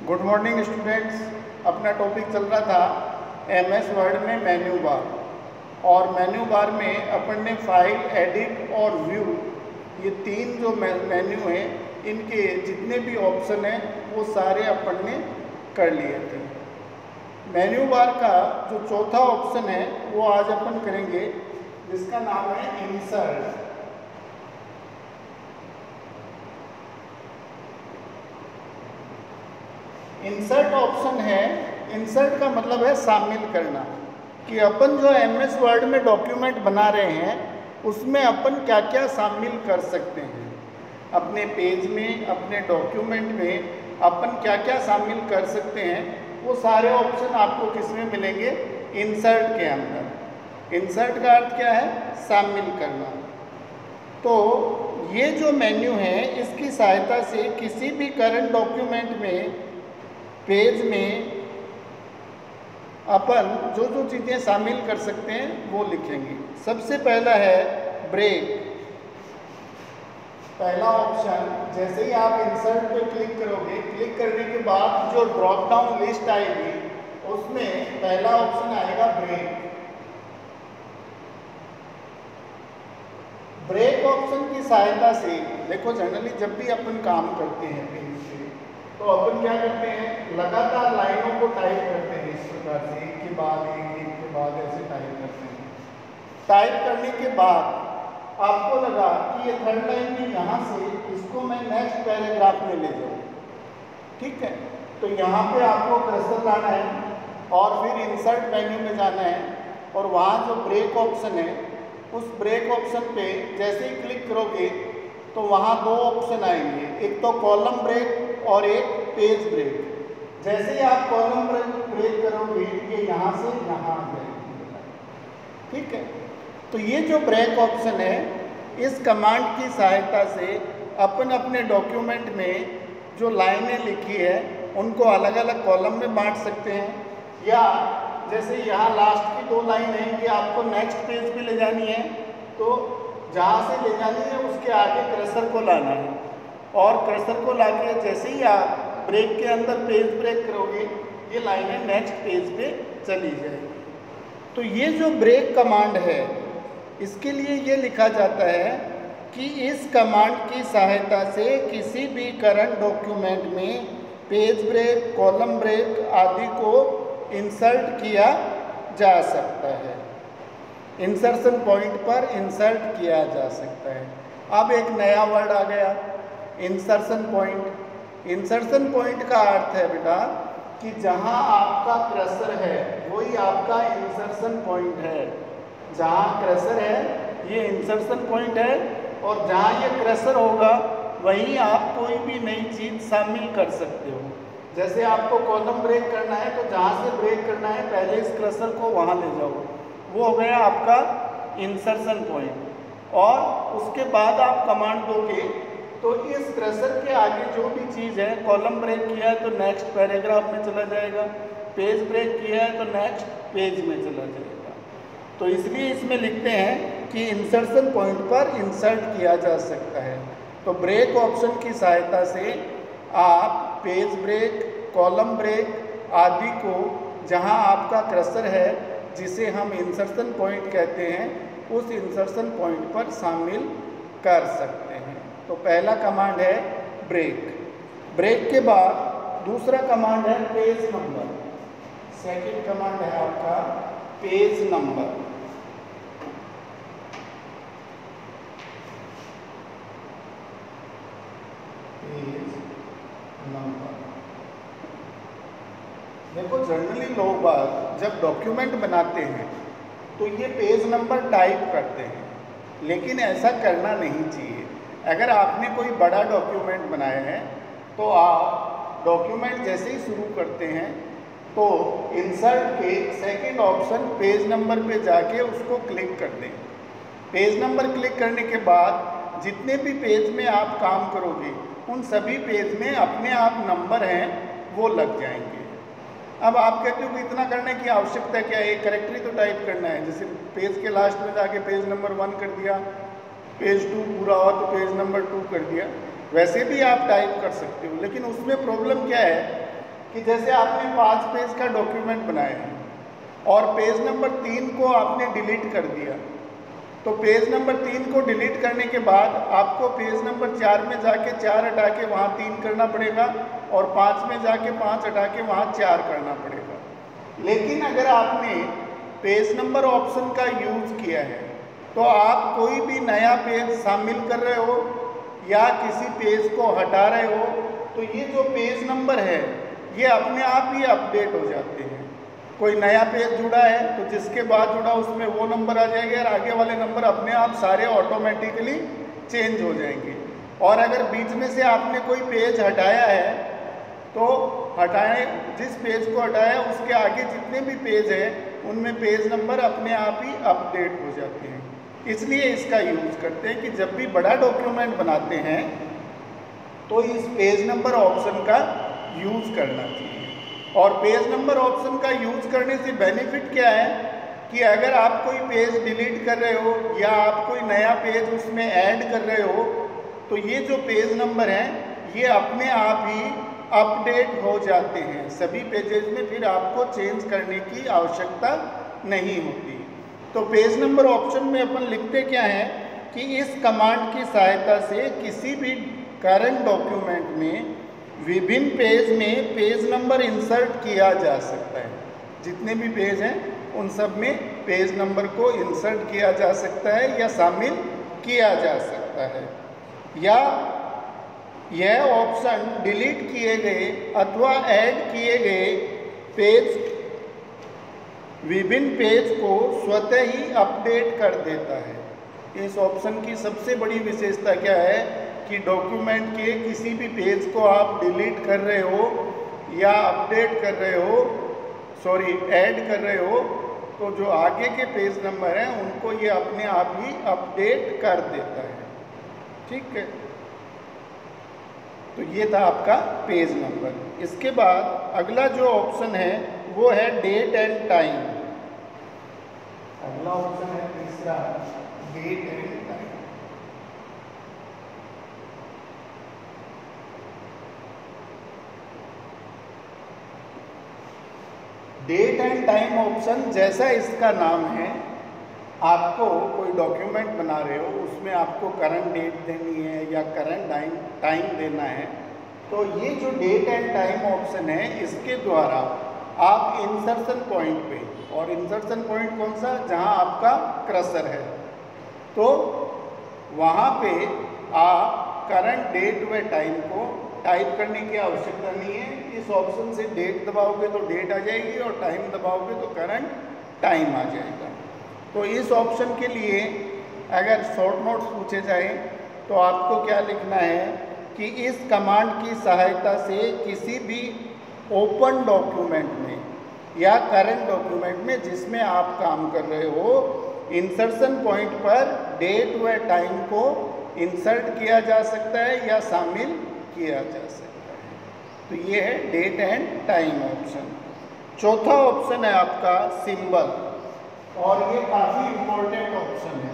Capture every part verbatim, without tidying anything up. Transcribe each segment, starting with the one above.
Good morning students. अपना topic चल रहा था एम एस वर्ड में मेन्यू बार, और मेन्यू बार में अपन ने फाइल, एडिट और व्यू, ये तीन जो मेन्यू हैं, इनके जितने भी ऑप्शन हैं वो सारे अपन ने कर लिए थे। मेन्यू बार का जो चौथा ऑप्शन है वो आज अपन करेंगे, जिसका नाम है इंसर्ट। इंसर्ट ऑप्शन है, इंसर्ट का मतलब है शामिल करना, कि अपन जो एम एस वर्ड में डॉक्यूमेंट बना रहे हैं उसमें अपन क्या क्या शामिल कर सकते हैं। अपने पेज में, अपने डॉक्यूमेंट में अपन क्या क्या शामिल कर सकते हैं, वो सारे ऑप्शन आपको किस में मिलेंगे? इंसर्ट के अंदर। इंसर्ट का अर्थ क्या है? शामिल करना। तो ये जो मेन्यू है, इसकी सहायता से किसी भी करंट डॉक्यूमेंट में, पेज में अपन जो जो चीज़ें शामिल कर सकते हैं वो लिखेंगे। सबसे पहला है ब्रेक। पहला ऑप्शन, जैसे ही आप इंसर्ट पे क्लिक करोगे, क्लिक करने के बाद जो ड्रॉप डाउन लिस्ट आएगी उसमें पहला ऑप्शन आएगा ब्रेक। ब्रेक ऑप्शन की सहायता से देखो, जनरली जब भी अपन काम करते हैं पेज पे, तो अपन क्या करते हैं? लगातार लाइनों को टाइप करते हैं इस प्रकार से, एक के बाद एक, एक के बाद ऐसे टाइप करते हैं। टाइप करने के बाद आपको लगा कि ये थर्ड लाइन में यहाँ से इसको मैं नेक्स्ट पैराग्राफ में ले जाऊँ, ठीक है? तो यहाँ पे आपको कर्सर लाना है और फिर इंसर्ट मेन्यू में जाना है, और वहाँ जो ब्रेक ऑप्शन है, उस ब्रेक ऑप्शन पे जैसे ही क्लिक करोगे तो वहाँ दो ऑप्शन आएंगे, एक तो कॉलम ब्रेक और एक पेज ब्रेक। जैसे ही आप कॉलम ब्रेक करोगे, ये यहाँ से यहाँ आ जाएगी, ठीक है? तो ये जो ब्रेक ऑप्शन है, इस कमांड की सहायता से अपन अपने डॉक्यूमेंट में जो लाइनें लिखी है उनको अलग अलग कॉलम में बांट सकते हैं, या जैसे यहाँ लास्ट की दो लाइन है, ये आपको नेक्स्ट पेज पे ले जानी है, तो जहाँ से ले जानी है उसके आगे कर्सर को लाना है, और कर्सर को लाके जैसे ही आप ब्रेक के अंदर पेज ब्रेक करोगे, ये लाइनें नेक्स्ट पेज पे चली जाएगी। तो ये जो ब्रेक कमांड है, इसके लिए ये लिखा जाता है कि इस कमांड की सहायता से किसी भी करंट डॉक्यूमेंट में पेज ब्रेक, कॉलम ब्रेक आदि को इंसर्ट किया जा सकता है। इंसर्शन पॉइंट पर इंसर्ट किया जा सकता है। अब एक नया वर्ड आ गया, इंसर्शन पॉइंट। इंसर्शन पॉइंट का अर्थ है बेटा कि जहां आपका कर्सर है वही आपका इंसर्शन पॉइंट है। जहां कर्सर है ये इंसर्शन पॉइंट है, और जहां ये कर्सर होगा वहीं आप कोई भी नई चीज़ शामिल कर सकते हो। जैसे आपको कॉलम ब्रेक करना है, तो जहाँ से ब्रेक करना है पहले इस कर्सर को वहाँ ले जाओ, वो हो गया आपका इंसर्शन पॉइंट। और उसके बाद आप कमांड दोगे तो इस कर्सर के आगे जो भी चीज़ है, कॉलम ब्रेक किया है तो नेक्स्ट पैराग्राफ में चला जाएगा, पेज ब्रेक किया है तो नेक्स्ट पेज में चला जाएगा। तो इसलिए इसमें लिखते हैं कि इंसर्शन पॉइंट पर इंसर्ट किया जा सकता है। तो ब्रेक ऑप्शन की सहायता से आप पेज ब्रेक, कॉलम ब्रेक आदि को जहां आपका कर्सर है, जिसे हम इंसर्शन पॉइंट कहते हैं, उस इंसर्शन पॉइंट पर शामिल कर सकते हैं। तो पहला कमांड है ब्रेक। ब्रेक के बाद दूसरा कमांड है पेज नंबर। सेकंड कमांड है आपका पेज नंबर। पेज नंबर देखो, जनरली लोग बाग जब डॉक्यूमेंट बनाते हैं तो ये पेज नंबर टाइप करते हैं, लेकिन ऐसा करना नहीं चाहिए। अगर आपने कोई बड़ा डॉक्यूमेंट बनाया है तो आप डॉक्यूमेंट जैसे ही शुरू करते हैं तो इंसर्ट के सेकंड ऑप्शन पेज नंबर पे जाके उसको क्लिक कर दें। पेज नंबर क्लिक करने के बाद जितने भी पेज में आप काम करोगे, उन सभी पेज में अपने आप नंबर हैं वो लग जाएंगे। अब आप कहते हो कि इतना करने की आवश्यकता क्या है, एक करेक्टरी तो टाइप करना है। जैसे पेज के लास्ट में जाके पेज नंबर वन कर दिया, पेज टू पूरा हो तो पेज नंबर टू कर दिया, वैसे भी आप टाइप कर सकते हो। लेकिन उसमें प्रॉब्लम क्या है कि जैसे आपने पाँच पेज का डॉक्यूमेंट बनाया है और पेज नंबर तीन को आपने डिलीट कर दिया, तो पेज नंबर तीन को डिलीट करने के बाद आपको पेज नंबर चार में जाके चार हटा के वहाँ तीन करना पड़ेगा और पाँच में जाके पाँच हटा के वहाँ चार करना पड़ेगा। लेकिन अगर आपने पेज नंबर ऑप्शन का यूज़ किया है तो आप कोई भी नया पेज शामिल कर रहे हो या किसी पेज को हटा रहे हो तो ये जो पेज नंबर है ये अपने आप ही अपडेट हो जाते हैं। कोई नया पेज जुड़ा है तो जिसके बाद जुड़ा उसमें वो नंबर आ जाएंगे और आगे वाले नंबर अपने आप सारे ऑटोमेटिकली चेंज हो जाएंगे। और अगर बीच में से आपने कोई पेज हटाया है तो हटाए जिस पेज को हटाया उसके आगे जितने भी पेज हैं उनमें पेज नंबर अपने आप ही अपडेट हो जाते हैं। इसलिए इसका यूज़ करते हैं कि जब भी बड़ा डॉक्यूमेंट बनाते हैं तो इस पेज नंबर ऑप्शन का यूज़ करना चाहिए। और पेज नंबर ऑप्शन का यूज़ करने से बेनिफिट क्या है कि अगर आप कोई पेज डिलीट कर रहे हो या आप कोई नया पेज उसमें ऐड कर रहे हो तो ये जो पेज नंबर हैं ये अपने आप ही अपडेट हो जाते हैं। सभी पेजेस में फिर आपको चेंज करने की आवश्यकता नहीं होती। तो पेज नंबर ऑप्शन में अपन लिखते क्या है कि इस कमांड की सहायता से किसी भी करंट डॉक्यूमेंट में विभिन्न पेज में पेज नंबर इंसर्ट किया जा सकता है। जितने भी पेज हैं उन सब में पेज नंबर को इंसर्ट किया जा सकता है या शामिल किया जा सकता है। या यह ऑप्शन डिलीट किए गए अथवा ऐड किए गए पेज विभिन्न पेज को स्वतः ही अपडेट कर देता है। इस ऑप्शन की सबसे बड़ी विशेषता क्या है कि डॉक्यूमेंट के किसी भी पेज को आप डिलीट कर रहे हो या अपडेट कर रहे हो सॉरी ऐड कर रहे हो तो जो आगे के पेज नंबर हैं उनको ये अपने आप ही अपडेट कर देता है। ठीक है, तो ये था आपका पेज नंबर। इसके बाद अगला जो ऑप्शन है वो है डेट एंड टाइम। अगला ऑप्शन है तीसरा date and time. Date and time option जैसा इसका नाम है, आपको कोई डॉक्यूमेंट बना रहे हो उसमें आपको करंट डेट देनी है या करंट टाइम टाइम देना है तो ये जो डेट एंड टाइम ऑप्शन है इसके द्वारा आप इंसर्शन पॉइंट पे, और इंसर्शन पॉइंट कौन सा, जहां आपका क्रसर है, तो वहां पे आप करंट डेट व टाइम को टाइप करने की आवश्यकता नहीं है। इस ऑप्शन से डेट दबाओगे तो डेट आ जाएगी और टाइम दबाओगे तो करंट टाइम आ जाएगा। तो इस ऑप्शन के लिए अगर शॉर्ट नोट्स पूछे जाए तो आपको क्या लिखना है कि इस कमांड की सहायता से किसी भी ओपन डॉक्यूमेंट में या करंट डॉक्यूमेंट में जिसमें आप काम कर रहे हो इंसर्शन पॉइंट पर डेट व टाइम को इंसर्ट किया जा सकता है या शामिल किया जा सकता है। तो ये है डेट एंड टाइम ऑप्शन। चौथा ऑप्शन है आपका सिंबल, और ये काफी इंपॉर्टेंट ऑप्शन है।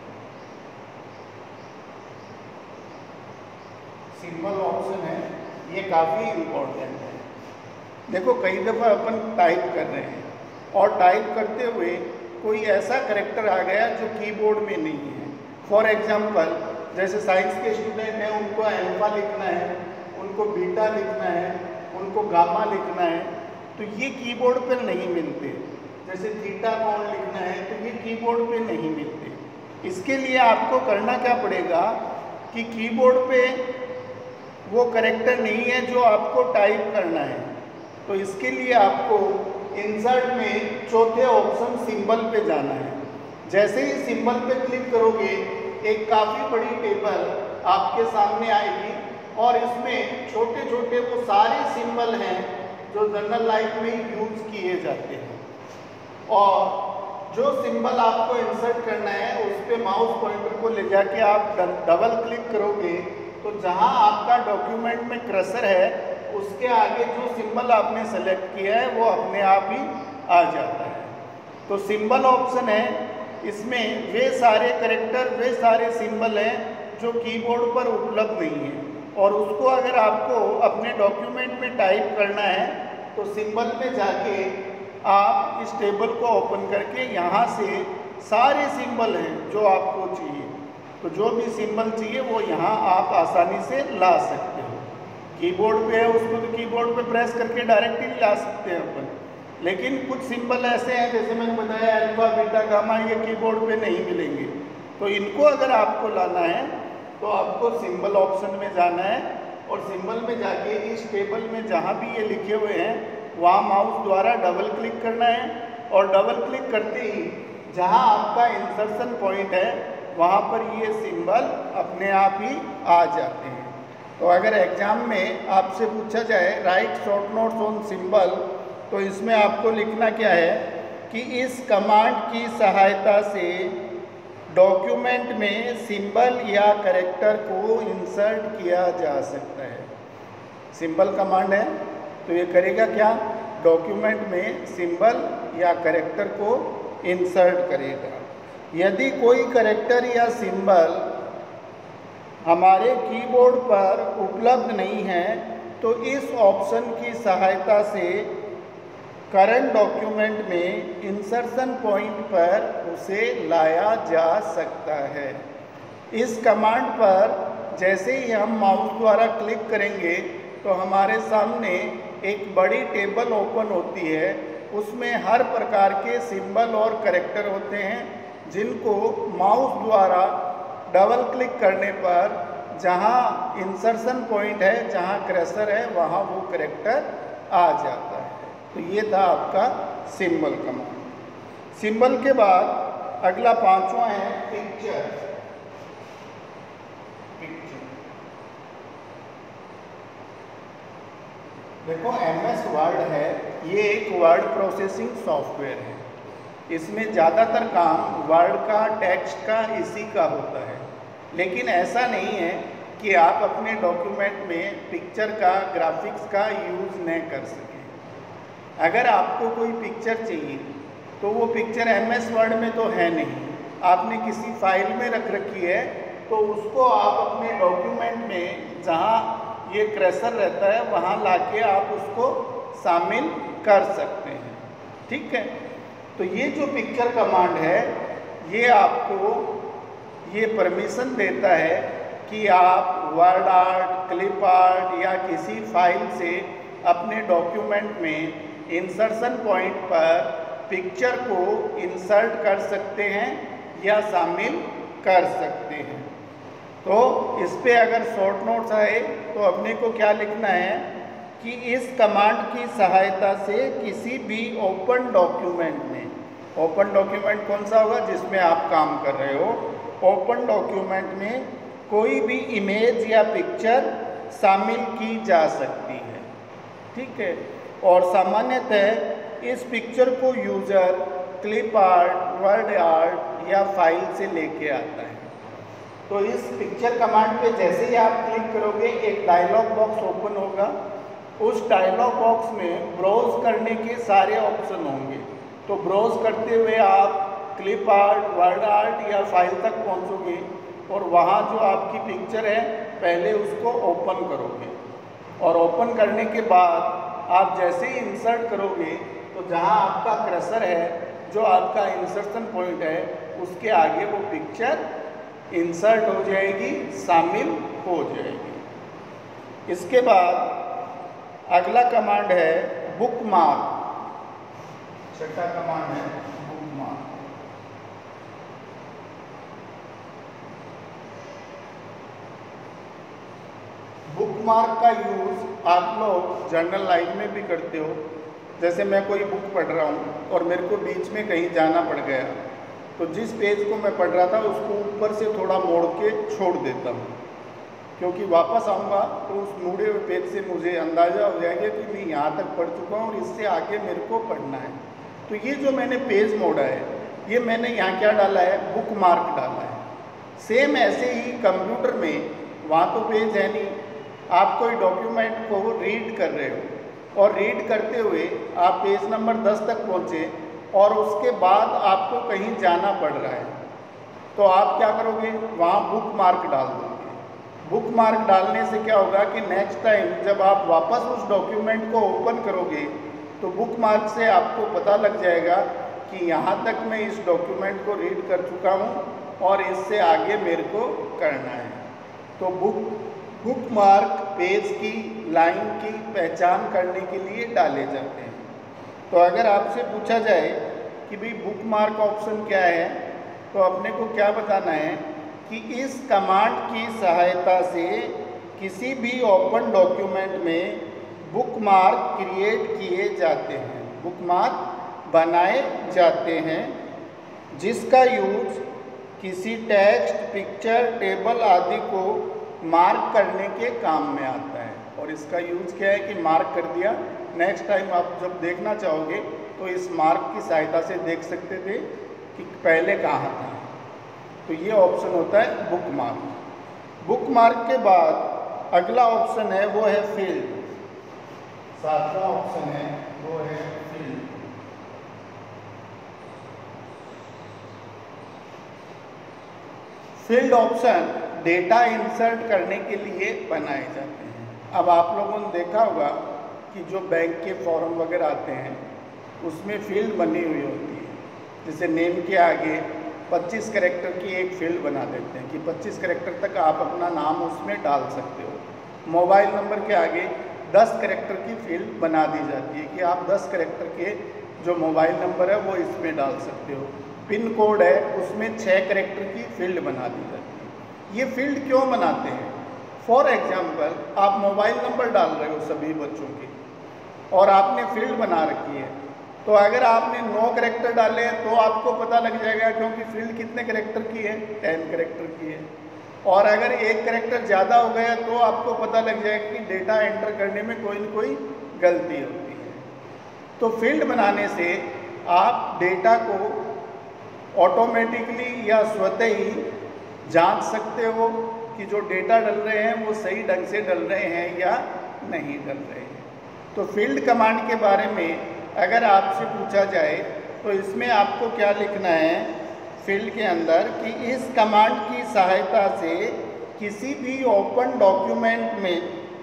सिंबल ऑप्शन है, ये काफी इंपॉर्टेंट है। देखो कई दफ़ा अपन टाइप कर रहे हैं और टाइप करते हुए कोई ऐसा कैरेक्टर आ गया जो कीबोर्ड में नहीं है। फॉर एग्जांपल जैसे साइंस के स्टूडेंट हैं उनको अल्फा लिखना है, उनको बीटा लिखना है, उनको गामा लिखना है, तो ये कीबोर्ड पर नहीं मिलते। जैसे थीटा कोण लिखना है तो ये कीबोर्ड पे नहीं मिलते। इसके लिए आपको करना क्या पड़ेगा कि कीबोर्ड पे वो कैरेक्टर नहीं है जो आपको टाइप करना है, तो इसके लिए आपको इंसर्ट में चौथे ऑप्शन सिंबल पे जाना है। जैसे ही सिंबल पे क्लिक करोगे एक काफ़ी बड़ी टेबल आपके सामने आएगी और इसमें छोटे छोटे वो सारे सिंबल हैं जो जनरल लाइफ में यूज किए जाते हैं। और जो सिंबल आपको इंसर्ट करना है उस पर माउस पॉइंटर को ले जाके आप डबल क्लिक करोगे तो जहां आपका डॉक्यूमेंट में क्रसर है उसके आगे जो सिंबल आपने सेलेक्ट किया है वो अपने आप ही आ जाता है। तो सिंबल ऑप्शन है, इसमें वे सारे कैरेक्टर वे सारे सिंबल हैं जो कीबोर्ड पर उपलब्ध नहीं है और उसको अगर आपको अपने डॉक्यूमेंट में टाइप करना है तो सिंबल में जाके आप इस टेबल को ओपन करके यहाँ से सारे सिंबल हैं जो आपको चाहिए, तो जो भी सिंबल चाहिए वो यहाँ आप आसानी से ला सकते हो। कीबोर्ड पे है उसको तो कीबोर्ड पे प्रेस करके डायरेक्टली ला सकते हैं अपन, लेकिन कुछ सिंबल ऐसे हैं जैसे मैंने बताया अल्फा बीटा गामा, ये कीबोर्ड पे नहीं मिलेंगे। तो इनको अगर आपको लाना है तो आपको सिंबल ऑप्शन में जाना है और सिंबल में जाके इस टेबल में जहाँ भी ये लिखे हुए हैं वहाँ माउस द्वारा डबल क्लिक करना है और डबल क्लिक करते ही जहाँ आपका इंसर्शन पॉइंट है वहाँ पर ये सिंबल अपने आप ही आ जाते हैं। तो अगर एग्जाम में आपसे पूछा जाए write short notes on symbol, तो इसमें आपको लिखना क्या है कि इस कमांड की सहायता से डॉक्यूमेंट में सिंबल या कैरेक्टर को इंसर्ट किया जा सकता है। सिंबल कमांड है तो ये करेगा क्या, डॉक्यूमेंट में सिंबल या कैरेक्टर को इंसर्ट करेगा। यदि कोई कैरेक्टर या सिंबल हमारे कीबोर्ड पर उपलब्ध नहीं है तो इस ऑप्शन की सहायता से करंट डॉक्यूमेंट में इंसर्शन पॉइंट पर उसे लाया जा सकता है। इस कमांड पर जैसे ही हम माउस द्वारा क्लिक करेंगे तो हमारे सामने एक बड़ी टेबल ओपन होती है, उसमें हर प्रकार के सिंबल और कैरेक्टर होते हैं जिनको माउस द्वारा डबल क्लिक करने पर जहाँ इंसर्शन पॉइंट है, जहाँ क्रसर है, वहाँ वो कैरेक्टर आ जाता है। तो ये था आपका सिंबल कमांड। सिंबल के बाद अगला पांचवा है पिक्चर। पिक्चर देखो एमएस वर्ड है, ये एक वर्ड प्रोसेसिंग सॉफ्टवेयर है। इसमें ज़्यादातर काम वर्ड का, टेक्स्ट का, इसी का होता है। लेकिन ऐसा नहीं है कि आप अपने डॉक्यूमेंट में पिक्चर का, ग्राफिक्स का यूज़ नहीं कर सकें। अगर आपको कोई पिक्चर चाहिए तो वो पिक्चर एमएस वर्ड में तो है नहीं, आपने किसी फाइल में रख रखी है, तो उसको आप अपने डॉक्यूमेंट में जहाँ ये क्रसर रहता है वहाँ लाके आप उसको शामिल कर सकते हैं। ठीक है, तो ये जो पिक्चर कमांड है ये आपको ये परमिशन देता है कि आप वर्ड आर्ट, क्लिप आर्ट या किसी फाइल से अपने डॉक्यूमेंट में इंसर्शन पॉइंट पर पिक्चर को इंसर्ट कर सकते हैं या शामिल कर सकते हैं। तो इस पे अगर शॉर्ट नोट्स आए तो अपने को क्या लिखना है कि इस कमांड की सहायता से किसी भी ओपन डॉक्यूमेंट में, ओपन डॉक्यूमेंट कौन सा होगा जिसमें आप काम कर रहे हो, ओपन डॉक्यूमेंट में कोई भी इमेज या पिक्चर शामिल की जा सकती है। ठीक है, और सामान्यतः इस पिक्चर को user clip art, word art या फाइल से लेके आता है। तो इस पिक्चर कमांड पे जैसे ही आप क्लिक करोगे एक डायलॉग बॉक्स ओपन होगा। उस डायलॉग बॉक्स में ब्राउज करने के सारे ऑप्शन होंगे। तो ब्राउज करते हुए आप क्लिप आर्ट, वर्ड आर्ट या फाइल तक पहुंचोगे और वहाँ जो आपकी पिक्चर है पहले उसको ओपन करोगे और ओपन करने के बाद आप जैसे ही इंसर्ट करोगे तो जहाँ आपका क्रसर है, जो आपका इंसर्शन पॉइंट है, उसके आगे वो पिक्चर इंसर्ट हो जाएगी, शामिल हो जाएगी। इसके बाद अगला कमांड है बुकमार्क। छठा कमांड है बुकमार्क। बुकमार्क का यूज़ आप लोग जर्नल लाइन में भी करते हो। जैसे मैं कोई बुक पढ़ रहा हूँ और मेरे को बीच में कहीं जाना पड़ गया, तो जिस पेज को मैं पढ़ रहा था उसको ऊपर से थोड़ा मोड़ के छोड़ देता हूँ, क्योंकि वापस आऊँगा तो उस मुड़े हुए पेज से मुझे अंदाज़ा हो जाएगा कि मैं यहाँ तक पढ़ चुका हूँ और इससे आगे मेरे को पढ़ना है। तो ये जो मैंने पेज मोड़ा है, ये मैंने यहाँ क्या डाला है, बुक मार्क डाला है। सेम ऐसे ही कंप्यूटर में वहाँ तो पेज है नहीं, आप कोई डॉक्यूमेंट को रीड कर रहे हो और रीड करते हुए आप पेज नंबर दस तक पहुँचे और उसके बाद आपको कहीं जाना पड़ रहा है, तो आप क्या करोगे, वहाँ बुक मार्क डाल दोगे। बुक मार्क डालने से क्या होगा कि नेक्स्ट टाइम जब आप वापस उस डॉक्यूमेंट को ओपन करोगे तो बुक मार्क से आपको पता लग जाएगा कि यहाँ तक मैं इस डॉक्यूमेंट को रीड कर चुका हूँ और इससे आगे मेरे को करना है। तो बुक बुक मार्क पेज की लाइन की पहचान करने के लिए डाले जाते हैं। तो अगर आपसे पूछा जाए कि भाई बुक मार्क ऑप्शन क्या है, तो अपने को क्या बताना है कि इस कमांड की सहायता से किसी भी ओपन डॉक्यूमेंट में बुक मार्क क्रिएट किए जाते हैं, बुक मार्क बनाए जाते हैं, जिसका यूज किसी टेक्स्ट, पिक्चर, टेबल आदि को मार्क करने के काम में आता है। और इसका यूज क्या है कि मार्क कर दिया, नेक्स्ट टाइम आप जब देखना चाहोगे तो इस मार्क की सहायता से देख सकते थे कि पहले कहाँ था। तो ये ऑप्शन होता है बुक मार्क। बुक मार्क के बाद अगला ऑप्शन है वो है फील्ड। सातवां ऑप्शन है वो है field. Field option data insert करने के लिए बनाए जाते हैं। अब आप लोगों ने देखा होगा कि जो बैंक के फॉर्म वगैरह आते हैं उसमें फील्ड बनी हुई होती है, जैसे नेम के आगे पच्चीस कैरेक्टर की एक फील्ड बना देते हैं कि पच्चीस कैरेक्टर तक आप अपना नाम उसमें डाल सकते हो। मोबाइल नंबर के आगे दस कैरेक्टर की फील्ड बना दी जाती है कि आप दस कैरेक्टर के जो मोबाइल नंबर है वो इसमें डाल सकते हो। पिन कोड है उसमें छः कैरेक्टर की फील्ड बना दी जाती है। ये फील्ड क्यों बनाते हैं? फॉर एग्जांपल आप मोबाइल नंबर डाल रहे हो सभी बच्चों की और आपने फील्ड बना रखी है, तो अगर आपने नौ कैरेक्टर डाले हैं तो आपको पता लग जाएगा, क्योंकि फील्ड कितने कैरेक्टर की है, टेन कैरेक्टर की है। और अगर एक कैरेक्टर ज़्यादा हो गया तो आपको पता लग जाएगा कि डेटा एंटर करने में कोई न कोई गलती होती है। तो फील्ड बनाने से आप डेटा को ऑटोमेटिकली या स्वतः ही जांच सकते हो कि जो डेटा डल रहे हैं वो सही ढंग से डल रहे हैं या नहीं डल रहे हैं। तो फील्ड कमांड के बारे में अगर आपसे पूछा जाए तो इसमें आपको क्या लिखना है फील्ड के अंदर कि इस कमांड की सहायता से किसी भी ओपन डॉक्यूमेंट में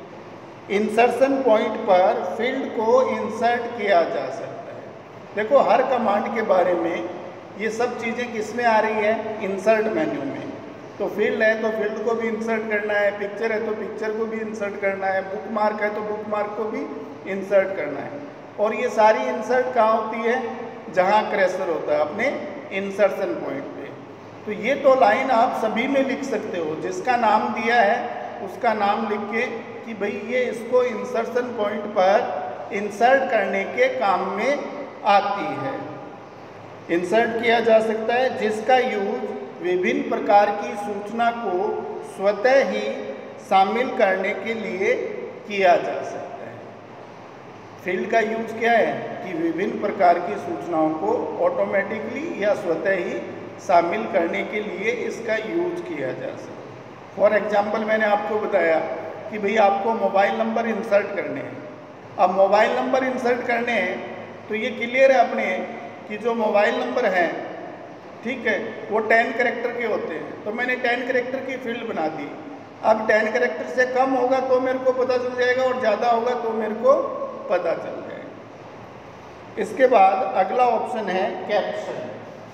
इंसर्शन पॉइंट पर फील्ड को इंसर्ट किया जा सकता है। देखो हर कमांड के बारे में ये सब चीज़ें किस में आ रही है, इंसर्ट मेन्यू में। तो फील्ड है तो फील्ड को भी इंसर्ट करना है, पिक्चर है तो पिक्चर को भी इंसर्ट करना है, बुक मार्क है तो बुक मार्क को भी इंसर्ट करना है। और ये सारी इंसर्ट कहाँ होती है, जहाँ क्रैसर होता है अपने इंसर्शन पॉइंट पे। तो ये तो लाइन आप सभी में लिख सकते हो, जिसका नाम दिया है उसका नाम लिख के कि भाई ये इसको इंसर्शन पॉइंट पर इंसर्ट करने के काम में आती है। इंसर्ट किया जा सकता है जिसका यूज विभिन्न प्रकार की सूचना को स्वतः ही शामिल करने के लिए किया जा सकता है। फील्ड का यूज क्या है कि विभिन्न प्रकार की सूचनाओं को ऑटोमेटिकली या स्वतः ही शामिल करने के लिए इसका यूज किया जा सकता है। फॉर एग्जांपल मैंने आपको बताया कि भाई आपको मोबाइल नंबर इंसर्ट करने हैं। अब मोबाइल नंबर इंसर्ट करने हैं तो ये क्लियर है अपने कि जो मोबाइल नंबर हैं, ठीक है, वो टेन कैरेक्टर के होते हैं। तो मैंने टेन कैरेक्टर की फील्ड बना दी। अब टेन कैरेक्टर से कम होगा तो मेरे को पता चल जाएगा और ज़्यादा होगा तो मेरे को पता चल जाएगा। इसके बाद अगला ऑप्शन है कैप्शन।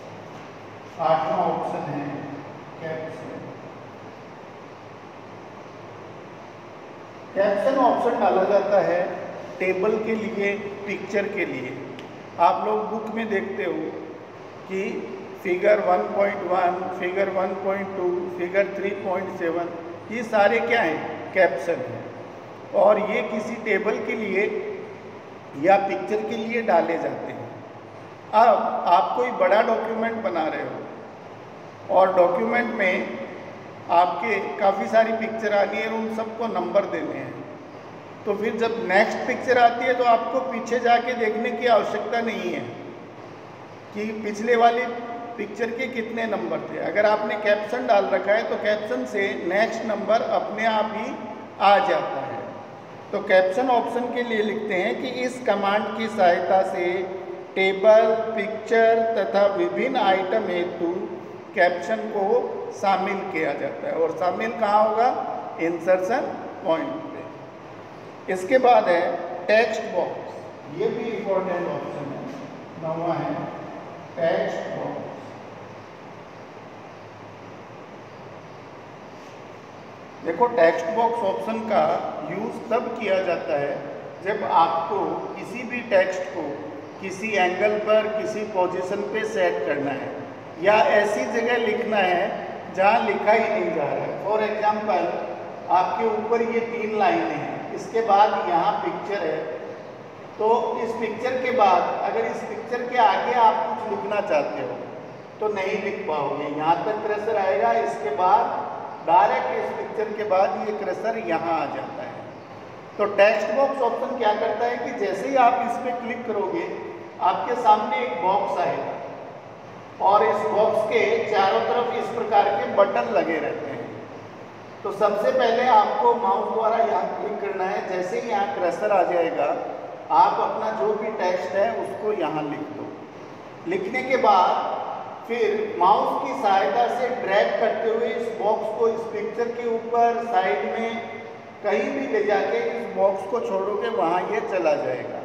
आठवां ऑप्शन है कैप्शन। कैप्शन ऑप्शन डाला जाता है टेबल के लिए, पिक्चर के लिए। आप लोग बुक में देखते हो कि figure one point one, figure one point two, figure three point seven, ये सारे क्या हैं, कैप्शन हैं। और ये किसी टेबल के लिए या पिक्चर के लिए डाले जाते हैं। अब आप कोई बड़ा डॉक्यूमेंट बना रहे हो और डॉक्यूमेंट में आपके काफ़ी सारी पिक्चर आनी है और उन सबको नंबर देने हैं, तो फिर जब नेक्स्ट पिक्चर आती है तो आपको पीछे जाके देखने की आवश्यकता नहीं है कि पिछले वाली पिक्चर के कितने नंबर थे। अगर आपने कैप्शन डाल रखा है तो कैप्शन से नेक्स्ट नंबर अपने आप ही आ जाता है। तो कैप्शन ऑप्शन के लिए लिखते हैं कि इस कमांड की सहायता से टेबल, पिक्चर तथा विभिन्न आइटम हेतु कैप्शन को शामिल किया जाता है। और शामिल कहाँ होगा, इंसर्शन पॉइंट पे। इसके बाद है टेक्स्ट बॉक्स, ये भी इंपॉर्टेंट ऑप्शन है, नौवां है टेक्स्ट बॉक्स। देखो टेक्स्ट बॉक्स ऑप्शन का यूज तब किया जाता है जब आपको किसी भी टेक्स्ट को किसी एंगल पर किसी पोजीशन पे सेट करना है या ऐसी जगह लिखना है जहां लिखा ही नहीं जा रहा है। फॉर एग्जांपल आपके ऊपर ये तीन लाइनें हैं, इसके बाद यहाँ पिक्चर है, तो इस पिक्चर के बाद अगर इस पिक्चर के आगे आप कुछ लिखना चाहते हो तो नहीं लिख पाओगे, यहाँ तक क्रसर आएगा, इसके बाद डायरेक्ट इस पिक्चर के बाद ये क्रसर यहाँ आ जाता है। तो टेक्स्ट बॉक्स ऑप्शन क्या करता है कि जैसे ही आप इस पर क्लिक करोगे आपके सामने एक बॉक्स आएगा और इस बॉक्स के चारों तरफ इस प्रकार के बटन लगे रहते हैं। तो सबसे पहले आपको माउस द्वारा यहाँ क्लिक करना है, जैसे ही यहाँ क्रसर आ जाएगा आप अपना जो भी टेक्स्ट है उसको यहाँ लिख दो। लिखने के बाद फिर माउस की सहायता से ड्रैग करते हुए इस बॉक्स को इस पिक्चर के ऊपर साइड में कहीं भी ले जाके इस बॉक्स को छोड़ोगे वहाँ ये चला जाएगा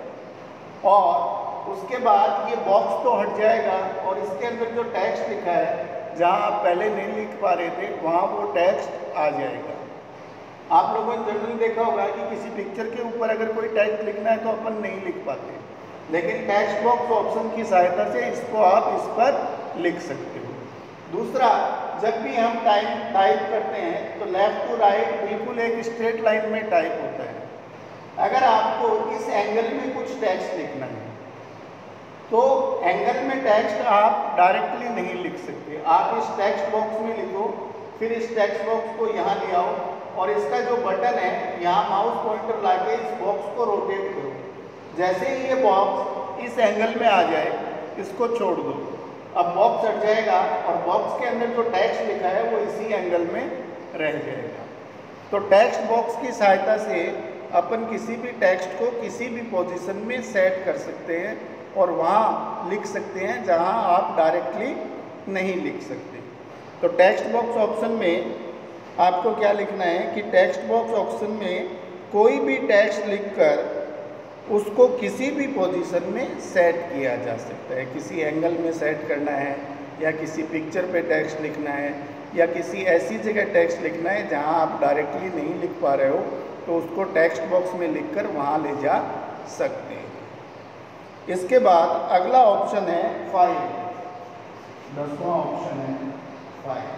और उसके बाद ये बॉक्स तो हट जाएगा और इसके अंदर जो टेक्स्ट लिखा है जहाँ आप पहले नहीं लिख पा रहे थे वहाँ वो टेक्स्ट आ जाएगा। आप लोगों ने जनरली देखा होगा कि किसी पिक्चर के ऊपर अगर कोई टेक्स्ट लिखना है तो अपन नहीं लिख पाते, लेकिन टेक्स्ट बॉक्स ऑप्शन की सहायता से इसको आप इस पर लिख सकते हो। दूसरा, जब भी हम टाइप टाइप करते हैं तो लेफ्ट टू राइट बिल्कुल एक स्ट्रेट लाइन में टाइप होता है। अगर आपको इस एंगल में कुछ टेक्स्ट लिखना है तो एंगल में टेक्स्ट आप डायरेक्टली नहीं लिख सकते, आप इस टेक्स्ट बॉक्स में लिखो, फिर इस टेक्स्ट बॉक्स को यहाँ ले आओ और इसका जो बटन है यहाँ माउस पॉइंटर लाके इस बॉक्स को रोटेट करो। जैसे ही ये बॉक्स इस एंगल में आ जाए इसको छोड़ दो, अब बॉक्स हट जाएगा और बॉक्स के अंदर जो टेक्स्ट लिखा है वो इसी एंगल में रह जाएगा। तो टेक्स्ट बॉक्स की सहायता से अपन किसी भी टेक्स्ट को किसी भी पोजीशन में सेट कर सकते हैं और वहाँ लिख सकते हैं जहाँ आप डायरेक्टली नहीं लिख सकते। तो टेक्स्ट बॉक्स ऑप्शन में आपको क्या लिखना है कि टेक्स्ट बॉक्स ऑप्शन में कोई भी टेक्स्ट लिखकर उसको किसी भी पोजीशन में सेट किया जा सकता है। किसी एंगल में सेट करना है या किसी पिक्चर पे टेक्स्ट लिखना है या किसी ऐसी जगह टेक्स्ट लिखना है जहां आप डायरेक्टली नहीं लिख पा रहे हो तो उसको टेक्स्ट बॉक्स में लिखकर वहां ले जा सकते हैं। इसके बाद अगला ऑप्शन है फाइल, दसवां ऑप्शन है फाइल।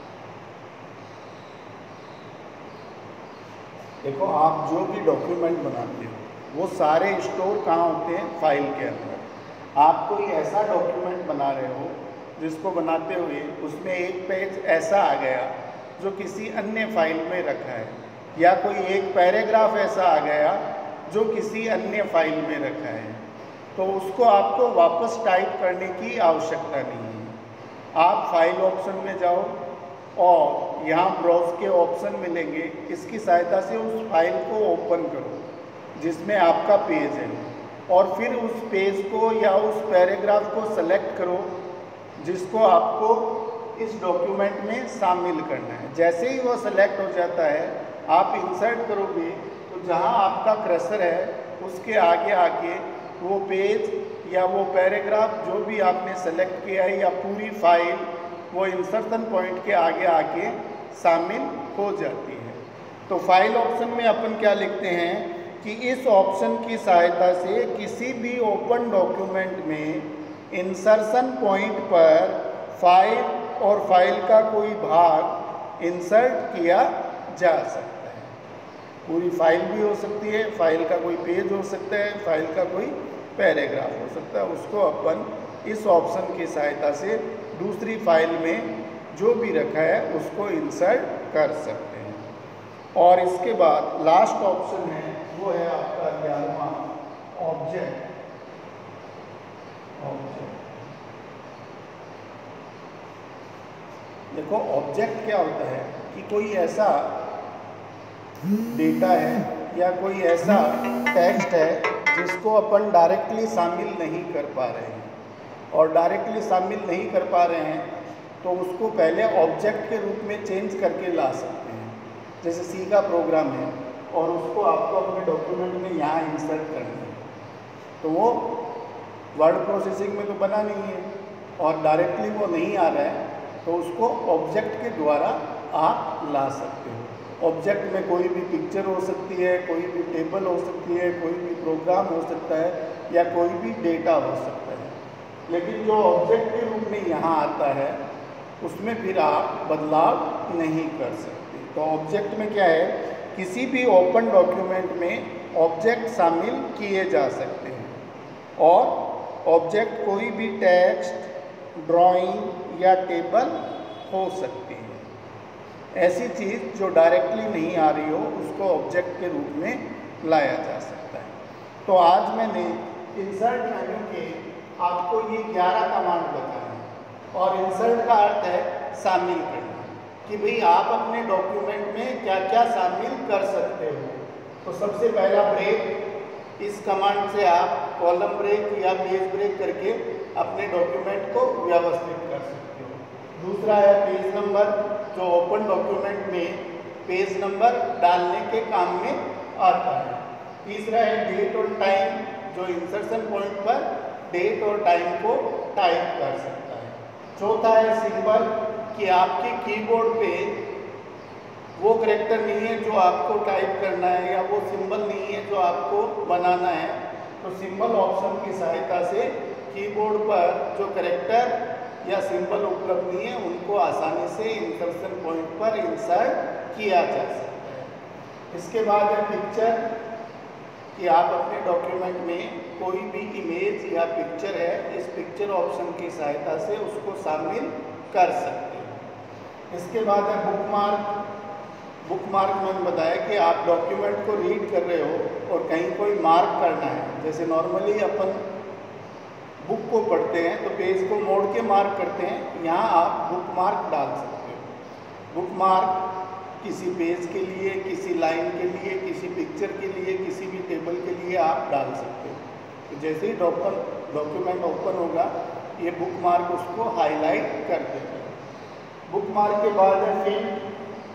देखो आप जो भी डॉक्यूमेंट बनाते हो वो सारे स्टोर कहाँ होते हैं? फाइल के अंदर। आप कोई ऐसा डॉक्यूमेंट बना रहे हो जिसको बनाते हुए उसमें एक पेज ऐसा आ गया जो किसी अन्य फाइल में रखा है या कोई एक पैराग्राफ ऐसा आ गया जो किसी अन्य फाइल में रखा है, तो उसको आपको वापस टाइप करने की आवश्यकता नहीं है। आप फाइल ऑप्शन में जाओ और यहाँ ब्राउज के ऑप्शन मिलेंगे, इसकी सहायता से उस फाइल को ओपन करो जिसमें आपका पेज है और फिर उस पेज को या उस पैराग्राफ को सेलेक्ट करो जिसको आपको इस डॉक्यूमेंट में शामिल करना है। जैसे ही वो सेलेक्ट हो जाता है आप इंसर्ट करोगे तो जहां आपका क्रसर है उसके आगे आके वो पेज या वो पैराग्राफ जो भी आपने सेलेक्ट किया है या पूरी फाइल वो इंसर्शन पॉइंट के आगे आके शामिल हो जाती है। तो फाइल ऑप्शन में अपन क्या लिखते हैं कि इस ऑप्शन की सहायता से किसी भी ओपन डॉक्यूमेंट में इंसर्शन पॉइंट पर फाइल और फाइल का कोई भाग इंसर्ट किया जा सकता है। पूरी फाइल भी हो सकती है, फाइल का कोई पेज हो सकता है, फाइल का कोई पैराग्राफ हो सकता है, उसको अपन इस ऑप्शन की सहायता से दूसरी फाइल में जो भी रखा है उसको इंसर्ट कर सकते हैं। और इसके बाद लास्ट ऑप्शन है वो है आपका ग्यारहवां ऑब्जेक्ट। ऑब्जेक्ट देखो ऑब्जेक्ट क्या होता है कि कोई ऐसा डेटा है या कोई ऐसा टेक्स्ट है जिसको अपन डायरेक्टली शामिल नहीं कर पा रहे हैं, और डायरेक्टली शामिल नहीं कर पा रहे हैं तो उसको पहले ऑब्जेक्ट के रूप में चेंज करके ला सकते हैं। जैसे सी का प्रोग्राम है और उसको आपको अपने डॉक्यूमेंट में यहाँ इंसर्ट करना है, तो वो वर्ड प्रोसेसिंग में तो बना नहीं है और डायरेक्टली वो नहीं आ रहा है, तो उसको ऑब्जेक्ट के द्वारा आप ला सकते हो। ऑब्जेक्ट में कोई भी पिक्चर हो सकती है, कोई भी टेबल हो सकती है, कोई भी प्रोग्राम हो सकता है या कोई भी डेटा हो सकता है, लेकिन जो ऑब्जेक्ट के रूप में यहाँ आता है उसमें फिर आप बदलाव नहीं कर सकते। तो ऑब्जेक्ट में क्या है, किसी भी ओपन डॉक्यूमेंट में ऑब्जेक्ट शामिल किए जा सकते हैं और ऑब्जेक्ट कोई भी टेक्स्ट, ड्राइंग या टेबल हो सकती है। ऐसी चीज़ जो डायरेक्टली नहीं आ रही हो उसको ऑब्जेक्ट के रूप में लाया जा सकता है। तो आज मैंने इंसर्ट मेन्यू के आपको ये ग्यारह कमांड बताए हैं और इंसर्ट का अर्थ है शामिल करना, कि भाई आप अपने डॉक्यूमेंट में क्या क्या शामिल कर सकते हो। तो सबसे पहला ब्रेक, इस कमांड से आप कॉलम ब्रेक या पेज ब्रेक करके अपने डॉक्यूमेंट को व्यवस्थित कर सकते हो। दूसरा है पेज नंबर, जो ओपन डॉक्यूमेंट में पेज नंबर डालने के काम में आता है। तीसरा है डेट और टाइम, जो इंसर्शन पॉइंट पर डेट और टाइम को टाइप कर सकता है। चौथा है सिंबल, कि आपके कीबोर्ड पे वो कैरेक्टर नहीं है जो आपको टाइप करना है या वो सिंबल नहीं है जो आपको बनाना है, तो सिंबल ऑप्शन की सहायता से कीबोर्ड पर जो कैरेक्टर या सिंबल उपलब्ध नहीं है उनको आसानी से इंसर्शन पॉइंट पर इंसर्ट किया जा सकता है। इसके बाद है पिक्चर, कि आप अपने डॉक्यूमेंट में कोई भी इमेज या पिक्चर है, इस पिक्चर ऑप्शन की सहायता से उसको शामिल कर सकते हैं। इसके बाद है बुकमार्क। बुकमार्क मैंने बताया कि आप डॉक्यूमेंट को रीड कर रहे हो और कहीं कोई मार्क करना है, जैसे नॉर्मली अपन बुक को पढ़ते हैं तो पेज को मोड़ के मार्क करते हैं, यहाँ आप बुकमार्क डाल सकते हो। बुकमार्क किसी पेज के लिए, किसी लाइन के लिए, किसी पिक्चर के लिए, किसी भी टेबल के लिए आप डाल सकते हो। तो जैसे ही डॉक्यूमेंट ओपन होगा ये बुकमार्क उसको हाईलाइट कर देगा। बुकमार्क के बाद है फील्ड।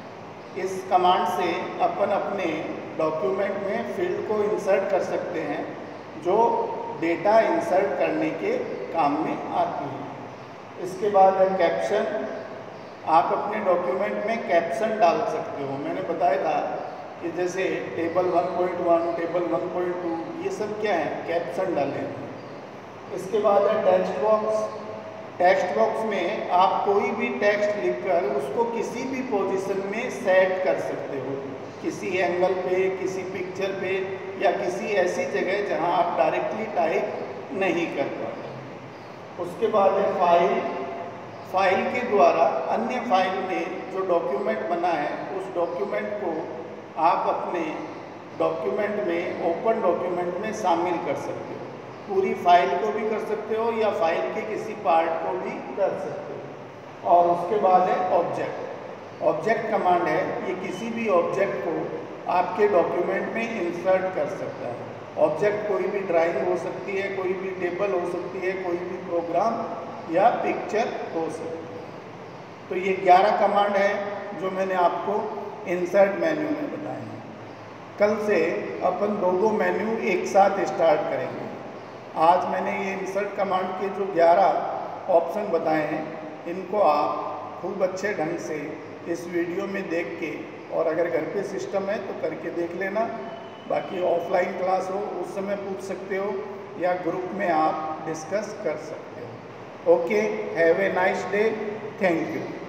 इस कमांड से अपन अपने डॉक्यूमेंट में फील्ड को इंसर्ट कर सकते हैं जो डेटा इंसर्ट करने के काम में आती है। इसके बाद है कैप्शन। आप अपने डॉक्यूमेंट में कैप्शन डाल सकते हो। मैंने बताया था कि जैसे table one point one, table one point two, ये सब क्या है, कैप्शन डाले हैं। इसके बाद है टेक्स्ट बॉक्स। टेक्स्ट बॉक्स में आप कोई भी टेक्स्ट लिखकर उसको किसी भी पोजीशन में सेट कर सकते हो, किसी एंगल पे, किसी पिक्चर पे या किसी ऐसी जगह जहां आप डायरेक्टली टाइप नहीं कर पाते। उसके बाद है फाइल। फाइल के द्वारा अन्य फाइल में जो डॉक्यूमेंट बना है उस डॉक्यूमेंट को आप अपने डॉक्यूमेंट में, ओपन डॉक्यूमेंट में शामिल कर सकते हो। पूरी फाइल को भी कर सकते हो या फाइल के किसी पार्ट को भी कर सकते हो। और उसके बाद है ऑब्जेक्ट। ऑब्जेक्ट कमांड है, ये किसी भी ऑब्जेक्ट को आपके डॉक्यूमेंट में इंसर्ट कर सकता है। ऑब्जेक्ट कोई भी ड्राइंग हो सकती है, कोई भी टेबल हो सकती है, कोई भी प्रोग्राम या पिक्चर हो सकती है। तो ये ग्यारह कमांड है जो मैंने आपको इंसर्ट मेन्यू में बताए हैं। कल से अपन दो दो मेन्यू एक साथ स्टार्ट करेंगे। आज मैंने ये इंसर्ट कमांड के जो ग्यारह ऑप्शन बताए हैं इनको आप खूब अच्छे ढंग से इस वीडियो में देख के, और अगर घर पे सिस्टम है तो करके देख लेना, बाकी ऑफलाइन क्लास हो उस समय पूछ सकते हो या ग्रुप में आप डिस्कस कर सकते हो। Okay, have a nice day, thank you.